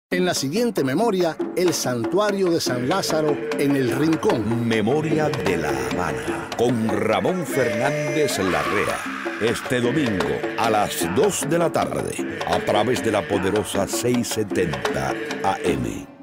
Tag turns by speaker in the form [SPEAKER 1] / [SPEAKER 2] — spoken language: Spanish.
[SPEAKER 1] En la siguiente memoria, el santuario de San Lázaro en el Rincón.
[SPEAKER 2] Memoria de La Habana, con Ramón Fernández Larrea. Este domingo a las 2 de la tarde, a través de la poderosa 670 AM.